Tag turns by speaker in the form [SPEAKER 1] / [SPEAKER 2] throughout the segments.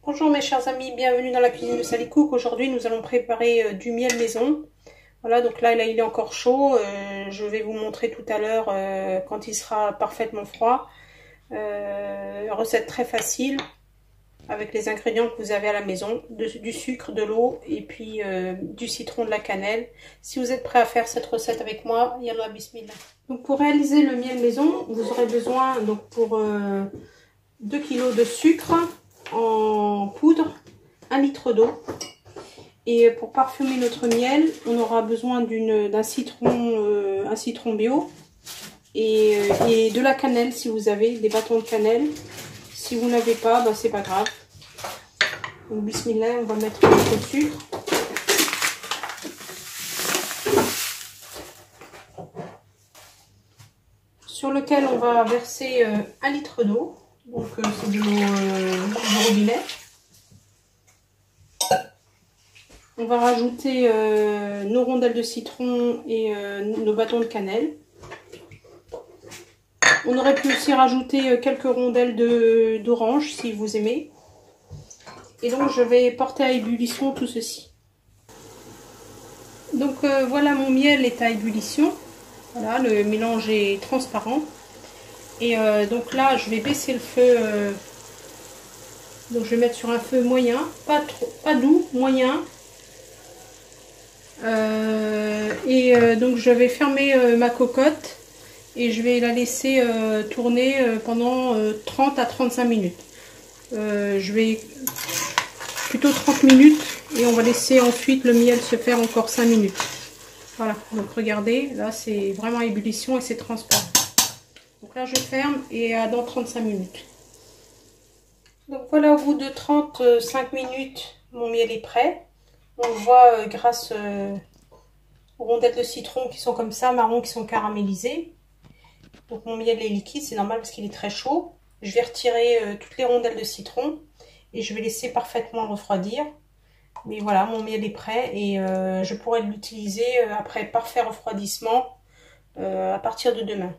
[SPEAKER 1] Bonjour mes chers amis, bienvenue dans la cuisine de Sally Cook. Aujourd'hui nous allons préparer du miel maison. Voilà, donc là il est encore chaud. Je vais vous montrer tout à l'heure quand il sera parfaitement froid. Recette très facile avec les ingrédients que vous avez à la maison. Du sucre, de l'eau et puis du citron, de la cannelle. Si vous êtes prêts à faire cette recette avec moi, yallah bismillah. Donc pour réaliser le miel maison, vous aurez besoin donc pour 2 kg de sucre en poudre, 1 litre d'eau. Et pour parfumer notre miel, on aura besoin d'un citron, un citron bio et de la cannelle si vous avez des bâtons de cannelle. Si vous n'avez pas, bah, c'est pas grave. Donc bismillah, on va mettre notre sucre. Sur lequel on va verser 1 litre d'eau. Donc c'est de l'eau du robinet. On va rajouter nos rondelles de citron et nos bâtons de cannelle. On aurait pu aussi rajouter quelques rondelles d'orange si vous aimez. Et donc je vais porter à ébullition tout ceci. Donc voilà, mon miel est à ébullition. Voilà, le mélange est transparent. Et donc là, je vais baisser le feu. Donc je vais mettre sur un feu moyen, pas doux, moyen. Donc je vais fermer ma cocotte et je vais la laisser tourner pendant 30 à 35 minutes. Je vais plutôt 30 minutes et on va laisser ensuite le miel se faire encore 5 minutes. Voilà, donc regardez, là c'est vraiment à ébullition et c'est transparent. Donc là je ferme et à dans 35 minutes. Donc voilà, au bout de 35 minutes, mon miel est prêt. On le voit grâce aux rondelles de citron qui sont comme ça, marron, qui sont caramélisées. Donc mon miel est liquide, c'est normal parce qu'il est très chaud. Je vais retirer toutes les rondelles de citron et je vais laisser parfaitement refroidir. Mais voilà, mon miel est prêt et je pourrai l'utiliser après parfait refroidissement à partir de demain.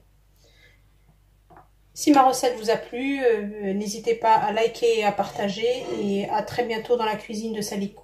[SPEAKER 1] Si ma recette vous a plu, n'hésitez pas à liker et à partager. Et à très bientôt dans la cuisine de Sally Cook.